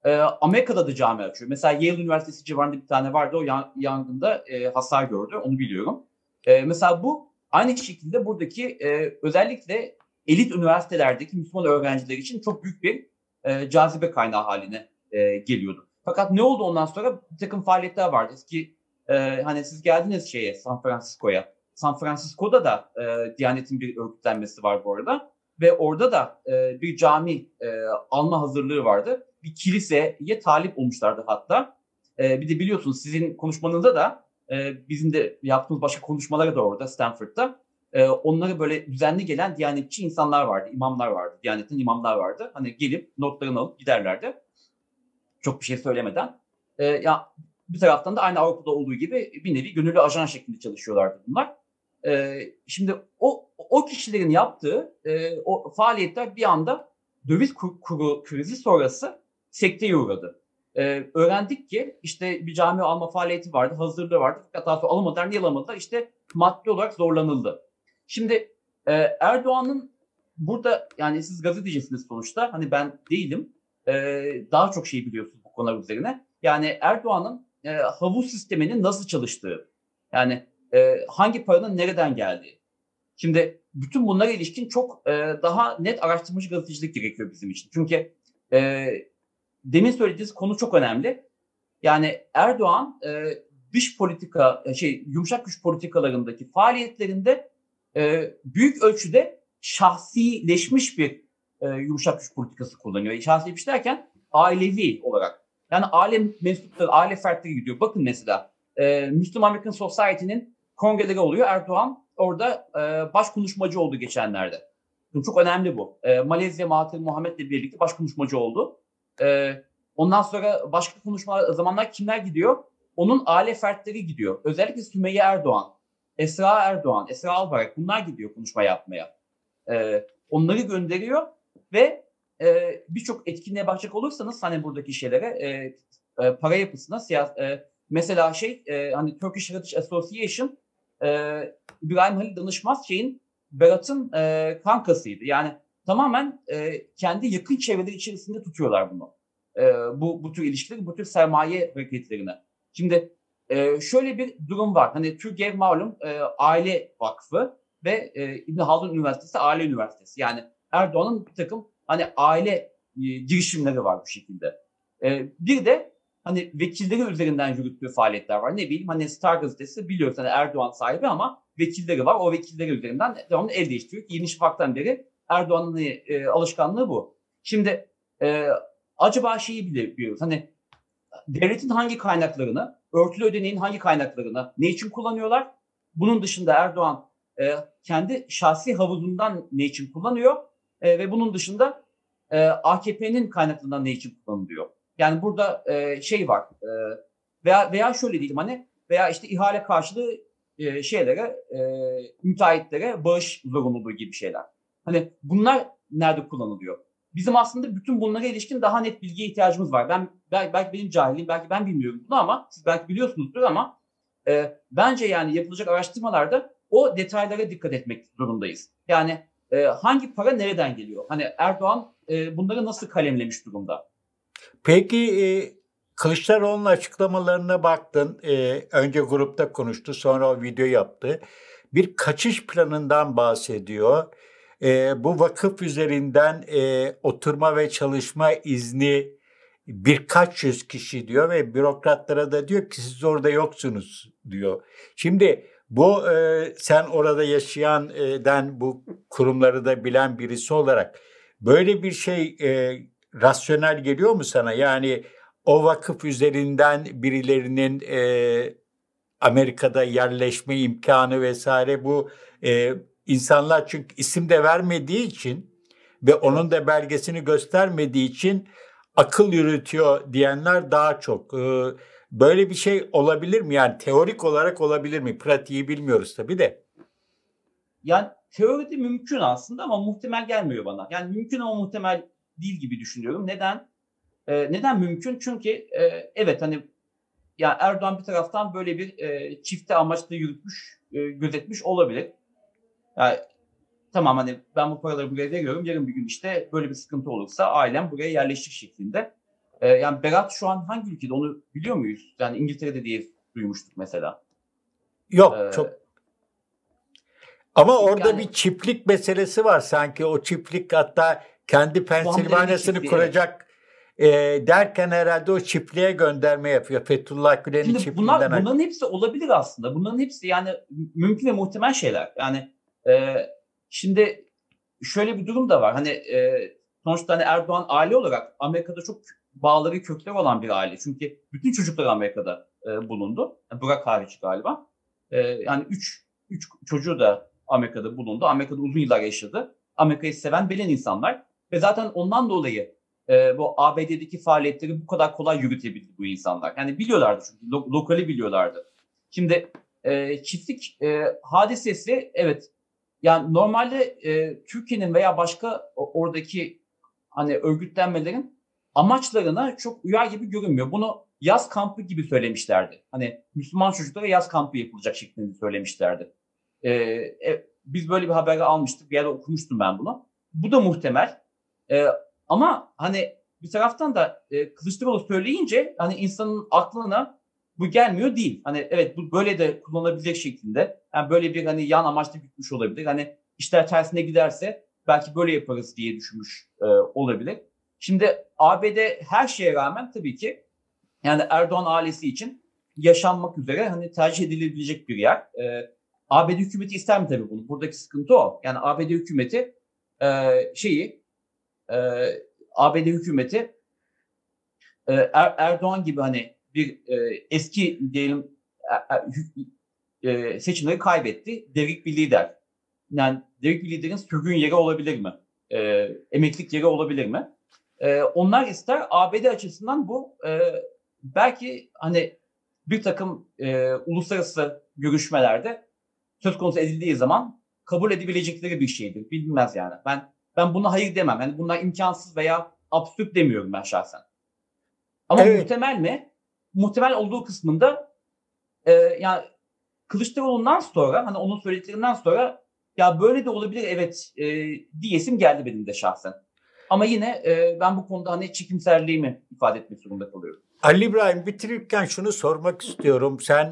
Amerika'da da cami açıyor. Mesela Yale Üniversitesi civarında bir tane vardı. O yangında hasar gördü. Onu biliyorum. Mesela bu aynı şekilde buradaki özellikle elit üniversitelerdeki Müslüman öğrenciler için çok büyük bir cazibe kaynağı haline geliyordu. Fakat ne oldu ondan sonra? Bir takım faaliyetler vardı. Eski hani siz geldiniz San Francisco'ya. San Francisco'da da Diyanet'in bir örgütlenmesi var bu arada. Ve orada da bir cami alma hazırlığı vardı. Bir kiliseye talip olmuşlardı hatta. Bir de biliyorsunuz sizin konuşmanızda da bizim de yaptığımız başka konuşmalara da orada Stanford'da onları böyle düzenli gelen Diyanetçi insanlar vardı, imamlar vardı. Diyanet'in imamlar vardı. Hani gelip notlarını alıp giderlerdi. Çok bir şey söylemeden. Ya bir taraftan da aynı Avrupa'da olduğu gibi bir nevi gönüllü ajan şeklinde çalışıyorlardı bunlar. Şimdi o kişilerin yaptığı o faaliyetler bir anda döviz kuru krizi sonrası sekteye uğradı. Öğrendik ki işte bir cami alma faaliyeti vardı, hazırlığı vardı. Fakat daha sonra alamadılar. Niye alamadılar? İşte maddi olarak zorlanıldı. Şimdi Erdoğan'ın burada, yani siz gazetecisiniz sonuçta. Hani ben değilim. Daha çok şey biliyorsunuz bu konular üzerine. Yani Erdoğan'ın havuz sisteminin nasıl çalıştığı, yani hangi paranın nereden geldiği. Şimdi bütün bunlara ilişkin çok daha net araştırmacı gazetecilik gerekiyor bizim için. Çünkü demin söylediğiniz konu çok önemli. Yani Erdoğan dış politika, yumuşak güç politikalarındaki faaliyetlerinde büyük ölçüde şahsileşmiş bir yumuşak güç politikası kullanıyor. Şahsileşmiş derken ailevi olarak. Yani aile mensupları, aile fertleri gidiyor. Bakın mesela Müslüman American Society'nin kongreleri oluyor. Erdoğan orada baş konuşmacı oldu geçenlerde. Çok önemli bu. Malezya Mahathir Muhammed'le birlikte baş konuşmacı oldu. Ondan sonra başka zamanlar kimler gidiyor? Onun aile fertleri gidiyor. Özellikle Sümeyye Erdoğan, Esra Erdoğan, Esra Albayrak, bunlar gidiyor konuşma yapmaya. Onları gönderiyor ve birçok etkinliğe bakacak olursanız hani buradaki şeylere para yapısına mesela hani Turkish Heritage Association İbrahim Halil Danışmaz Berat'ın kankasıydı. Yani tamamen kendi yakın çevreleri içerisinde tutuyorlar bunu. Bu tür ilişkileri, bu tür sermaye hareketlerini. Şimdi şöyle bir durum var. Hani Türkiye malum aile vakfı ve İbn Haldun Üniversitesi aile üniversitesi. Yani Erdoğan'ın bir takım hani aile girişimleri var bu şekilde. Bir de hani vekilleri üzerinden yürüttüğü faaliyetler var. Ne bileyim hani Star gazetesi biliyorsun hani Erdoğan sahibi ama vekilleri var. O vekilleri üzerinden devamlı el değiştiriyor. Yeni Şafak'tan beri Erdoğan'ın alışkanlığı bu. Şimdi acaba şeyi biliyoruz. Hani devletin hangi kaynaklarını, örtülü ödeneğin hangi kaynaklarını ne için kullanıyorlar? Bunun dışında Erdoğan kendi şahsi havuzundan ne için kullanıyor? Ve bunun dışında AKP'nin kaynaklarından ne için kullanılıyor? Yani burada var. Veya şöyle diyelim hani veya işte ihale karşılığı müteahhitlere bağış zorunluluğu gibi şeyler. Hani bunlar nerede kullanılıyor? Bizim aslında bütün bunlara ilişkin daha net bilgiye ihtiyacımız var. Belki benim cahilliğim, belki ben bilmiyorum bunu ama siz belki biliyorsunuzdur ama bence yani yapılacak araştırmalarda o detaylara dikkat etmek zorundayız. Yani hangi para nereden geliyor? Hani Erdoğan bunları nasıl kalemlemiş durumda? Peki Kılıçdaroğlu'nun açıklamalarına baktın. Önce grupta konuştu, sonra o video yaptı. Bir kaçış planından bahsediyor. Bu vakıf üzerinden oturma ve çalışma izni birkaç yüz kişi diyor ve bürokratlara da diyor ki siz orada yoksunuz diyor. Şimdi bu sen orada yaşayan bu kurumları da bilen birisi olarak böyle bir şey rasyonel geliyor mu sana? Yani o vakıf üzerinden birilerinin Amerika'da yerleşme imkanı vesaire bu insanlar çünkü isim de vermediği için ve onun da belgesini göstermediği için akıl yürütüyor diyenler daha çok. Böyle bir şey olabilir mi? Yani teorik olarak olabilir mi? Pratiği bilmiyoruz tabii de. Yani teoride mümkün aslında ama muhtemel gelmiyor bana. Yani mümkün ama muhtemel değil gibi düşünüyorum. Neden? Neden mümkün? Çünkü evet hani ya Erdoğan bir taraftan böyle bir çifte amaçla yürütmüş, gözetmiş olabilir. Yani tamam hani ben bu paraları buraya veriyorum. Yarın bir gün işte böyle bir sıkıntı olursa ailem buraya yerleşecek şeklinde. Yani Berat şu an hangi ülkede onu biliyor muyuz? Yani İngiltere'de diye duymuştuk mesela. Yok E, çok. Ama orada Yani bir çiftlik meselesi var sanki. O çiftlik hatta kendi Muhammed Ali'nin Pensilvanya'sını çiftliği, evet. kuracak derken herhalde o çiftliğe gönderme yapıyor. Fethullah Gülen'in Şimdi çiftliğinden. bunların hepsi olabilir aslında. Bunların hepsi yani mümkün ve muhtemel şeyler. Yani e, şimdi şöyle bir durum da var. Hani sonuçta hani Erdoğan aile olarak Amerika'da çok bağları, kökleri olan bir aile. Çünkü bütün çocukları Amerika'da bulundu. Yani Burak hariç galiba. Yani üç çocuğu da Amerika'da bulundu. Amerika'da uzun yıllar yaşadı. Amerika'yı seven, bilen insanlar. Ve zaten ondan dolayı bu ABD'deki faaliyetleri bu kadar kolay yürütebildi bu insanlar. Yani biliyorlardı çünkü lokali biliyorlardı. Şimdi çiftlik hadisesi, evet, yani normalde Türkiye'nin veya başka oradaki hani örgütlenmelerin amaçlarına çok uyar gibi görünmüyor. Bunu yaz kampı gibi söylemişlerdi. Hani Müslüman çocuklara yaz kampı yapılacak şeklinde söylemişlerdi. Biz böyle bir haber almıştık. Bir yerde okumuştum ben bunu. Bu da muhtemel. E, Ama hani bir taraftan da Kılıçdaroğlu söyleyince hani insanın aklına bu gelmiyor değil. Hani evet, bu böyle de kullanılabilecek şeklinde. Yani böyle bir hani yan amaçlı gütmüş olabilir. Hani işler tersine giderse belki böyle yaparız diye düşünmüş olabilir. Şimdi ABD her şeye rağmen tabii ki yani Erdoğan ailesi için yaşanmak üzere hani tercih edilebilecek bir yer. ABD hükümeti ister mi tabii bunu? Buradaki sıkıntı o. Yani ABD hükümeti e, şeyi e, ABD hükümeti Erdoğan gibi hani bir eski diyelim seçimleri kaybetti. Devrik bir lider. Yani devrik bir liderin sürgün yeri olabilir mi? Emeklilik yeri olabilir mi? Onlar ister. ABD açısından bu belki hani bir takım uluslararası görüşmelerde söz konusu edildiği zaman kabul edebilecekleri bir şeydir. Bilmez yani. Ben buna hayır demem. Yani bunlar imkansız veya absürt demiyorum ben şahsen. Ama Evet, muhtemel mi? Muhtemel olduğu kısmında yani Kılıçdaroğlu'ndan sonra hani onun söylediklerinden sonra ya böyle de olabilir, evet, diyesim geldi benim de şahsen. Ama yine ben bu konuda hani çekimserliğimi ifade etmek zorunda kalıyorum. Ali İbrahim bitirirken şunu sormak istiyorum. Sen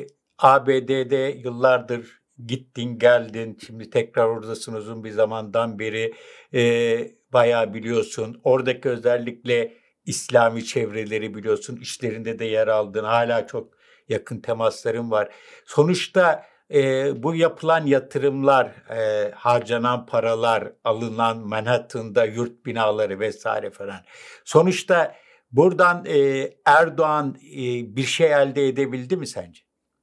ABD'de yıllardır gittin geldin. Şimdi tekrar oradasın uzun bir zamandan beri. Bayağı biliyorsun. Oradaki özellikle İslami çevreleri biliyorsun. İşlerinde de yer aldın. Hala çok yakın temasların var. Sonuçta bu yapılan yatırımlar, harcanan paralar, alınan Manhattan'da yurt binaları vesaire falan. Sonuçta buradan Erdoğan bir şey elde edebildi mi sence?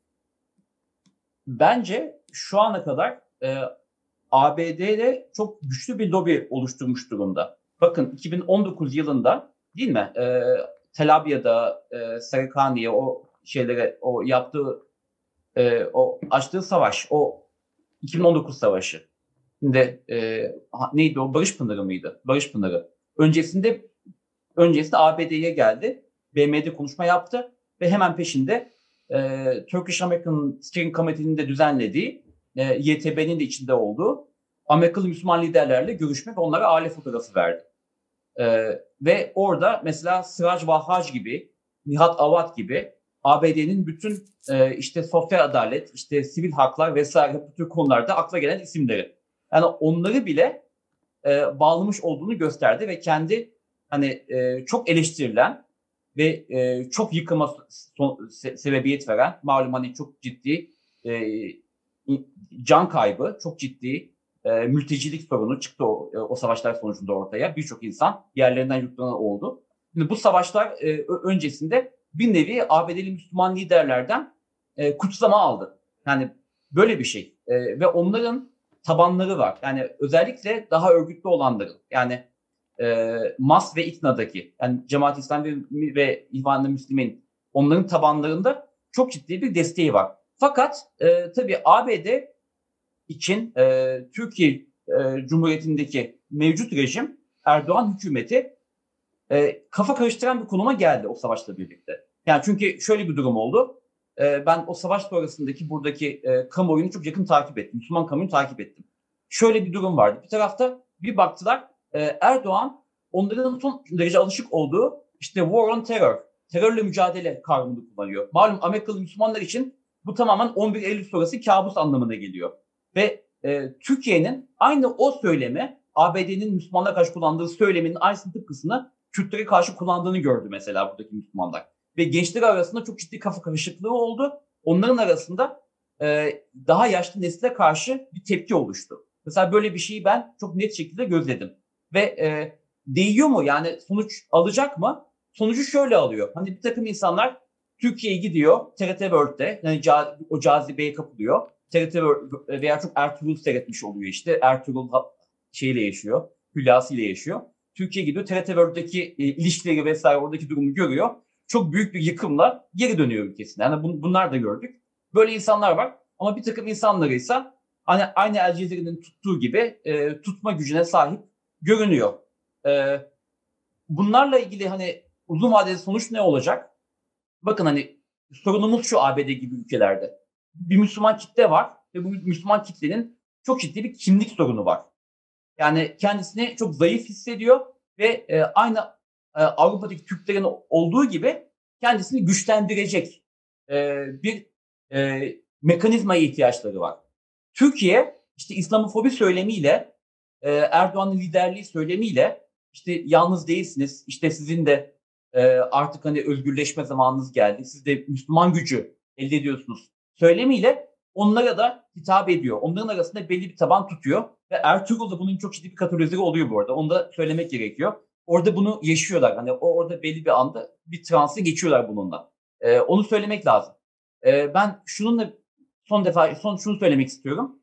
Bence şu ana kadar ABD'de çok güçlü bir lobi oluşturmuş durumda. Bakın 2019 yılında değil mi? Tel Abyad'a, Sarıkani'ye o şeylere o yaptığı o açtığı savaş, o 2019 savaşı. Şimdi neydi o? Barış Pınarı mıydı? Barış Pınarı. Öncesinde ABD'ye geldi. BM'de konuşma yaptı ve hemen peşinde Turkish American Steering Committee'nin de düzenlediği, YTB'nin de içinde olduğu Amerikalı Müslüman liderlerle görüşme ve onlara aile fotoğrafı verdi. Ve orada mesela Siraj Vahhaj gibi, Nihat Avat gibi ABD'nin bütün işte sosyal adalet, işte sivil haklar vesaire bu tür konularda akla gelen isimleri. Yani onları bile bağlamış olduğunu gösterdi ve kendi hani çok eleştirilen ve çok yıkıma sebebiyet veren, malum hani çok ciddi e, can kaybı, çok ciddi mültecilik sorunu çıktı o savaşlar sonucunda ortaya. Birçok insan yerlerinden yurtlanan oldu. Şimdi bu savaşlar öncesinde bir nevi ABD'li Müslüman liderlerden kutsama aldı. Yani böyle bir şey. Ve onların tabanları var. Yani özellikle daha örgütlü olanların. Yani MAS ve İKNA'daki, yani Cemaat-i İslami ve İhvan-ı Müslümin, onların tabanlarında çok ciddi bir desteği var. Fakat tabii ABD için Türkiye Cumhuriyeti'ndeki mevcut rejim, Erdoğan hükümeti kafa karıştıran bir konuma geldi o savaşla birlikte. Yani çünkü şöyle bir durum oldu. Ben o savaş sonrasındaki buradaki kamuoyunu çok yakın takip ettim. Müslüman kamuoyunu takip ettim. Şöyle bir durum vardı. Bir tarafta bir baktılar Erdoğan onların son derece alışık olduğu işte war on terror, terörle mücadele kavramını kullanıyor. Malum Amerikalı Müslümanlar için bu tamamen 11 Eylül sonrası kabus anlamına geliyor. Ve Türkiye'nin aynı o söylemi, ABD'nin Müslümanlara karşı kullandığı söylemin aynısının tıpkısını Kürtlere karşı kullandığını gördü mesela buradaki Müslümanlar. Ve gençler arasında çok ciddi kafa karışıklığı oldu. Onların arasında daha yaşlı nesile karşı bir tepki oluştu. Mesela böyle bir şeyi ben çok net şekilde gözledim. Ve değiyor mu? Yani sonuç alacak mı? Sonucu şöyle alıyor. Hani bir takım insanlar Türkiye'ye gidiyor, TRT World'de yani o cazibeye kapılıyor. TRT World veya çok Ertuğrul seyretmiş oluyor işte. Ertuğrul şeyle yaşıyor, hülyasıyla yaşıyor. Türkiye gidiyor, TRT World'deki ilişkileri vesaire oradaki durumu görüyor. Çok büyük bir yıkımla geri dönüyor ülkesine. Yani bunlar da gördük. Böyle insanlar var. Ama bir takım insanları ise hani aynı El Cezire'nin tuttuğu gibi tutma gücüne sahip görünüyor. Bunlarla ilgili hani uzun vadeli sonuç ne olacak? Bakın hani sorunumuz şu ABD gibi ülkelerde. Bir Müslüman kitle var ve bu Müslüman kitlenin çok ciddi bir kimlik sorunu var. Yani kendisini çok zayıf hissediyor ve aynı Avrupa'daki Türklerin olduğu gibi kendisini güçlendirecek bir mekanizmaya ihtiyaçları var. Türkiye işte İslamofobi söylemiyle, Erdoğan'ın liderliği söylemiyle işte yalnız değilsiniz, işte sizin de artık hani özgürleşme zamanınız geldi, siz de Müslüman gücü elde ediyorsunuz söylemiyle onlara da hitap ediyor. Onların arasında belli bir taban tutuyor ve Ertuğrul'da bunun çok ciddi bir katalizörü oluyor bu arada. Onu da söylemek gerekiyor. Orada bunu yaşıyorlar. Hani orada belli bir anda bir transı geçiyorlar bununla. Onu söylemek lazım. Ben şununla şunu söylemek istiyorum.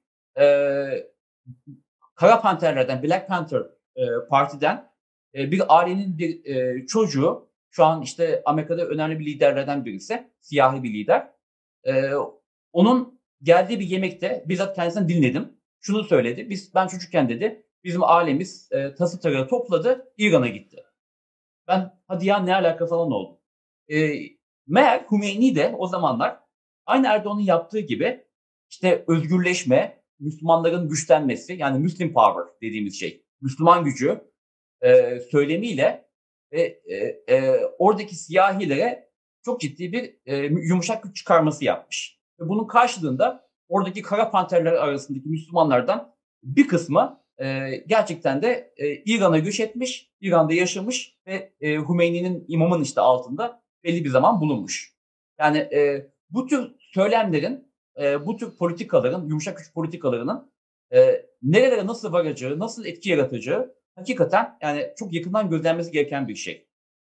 Kara Panterlerden, Black Panther partiden bir ailenin bir çocuğu şu an işte Amerika'da önemli bir liderlerden birisi. Siyahi bir lider. Onun geldiği bir yemekte bizzat kendisinden dinledim. Şunu söyledi. Ben çocukken dedi bizim ailemiz tası tarağı topladı İran'a gitti. Ben hadi ya ne alaka falan oldum. Meğer Hümeyni de o zamanlar aynı Erdoğan'ın yaptığı gibi işte özgürleşme, Müslümanların güçlenmesi yani Muslim power dediğimiz şey, Müslüman gücü söylemiyle oradaki siyahilere çok ciddi bir yumuşak güç çıkarması yapmış. Ve bunun karşılığında oradaki Kara Panterler arasındaki Müslümanlardan bir kısmı gerçekten de İran'a göç etmiş, İran'da yaşamış ve Hümeyni'nin imamın işte altında belli bir zaman bulunmuş. Yani bu tür söylemlerin, bu tür politikaların, yumuşak güç politikalarının nerelere nasıl varacağı, nasıl etki yaratacağı hakikaten yani çok yakından gözlenmesi gereken bir şey.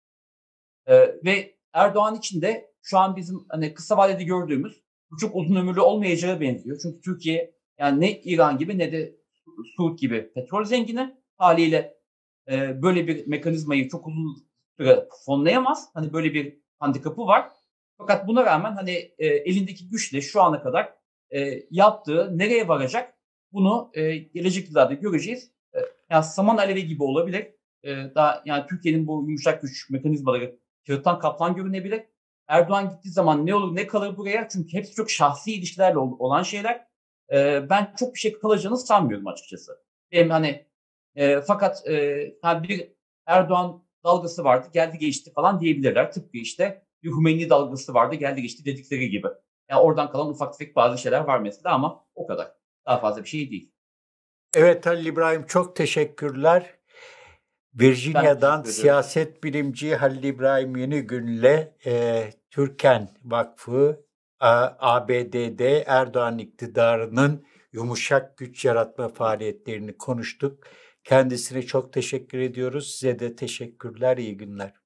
Ve Erdoğan için de şu an bizim hani kısa vadede gördüğümüz bu çok uzun ömürlü olmayacağı benziyor. Çünkü Türkiye yani ne İran gibi ne de Suud gibi petrol zengini haliyle böyle bir mekanizmayı çok uzun süre fonlayamaz. Hani böyle bir handikapı var. Fakat buna rağmen hani elindeki güçle şu ana kadar yaptığı nereye varacak bunu gelecek yıllarda göreceğiz. Yani saman alevi gibi olabilir. Daha yani Türkiye'nin bu yumuşak güç mekanizmaları kağıttan kaplan görünebilir. Erdoğan gittiği zaman ne olur ne kalır buraya? Çünkü hepsi çok şahsi ilişkilerle olan şeyler. Ben çok bir şey kalacağını sanmıyorum açıkçası. Benim hani fakat bir Erdoğan dalgası vardı geldi geçti falan diyebilirler. Tıpkı işte bir Hümeyni dalgası vardı geldi geçti dedikleri gibi. Yani oradan kalan ufak tefek bazı şeyler var mesela ama o kadar. Daha fazla bir şey değil. Evet Halil İbrahim çok teşekkürler. Virginia'dan siyaset bilimci Halil İbrahim Yenigün'le Türken Vakfı ABD'de Erdoğan iktidarının yumuşak güç yaratma faaliyetlerini konuştuk. Kendisine çok teşekkür ediyoruz. Size de teşekkürler, iyi günler.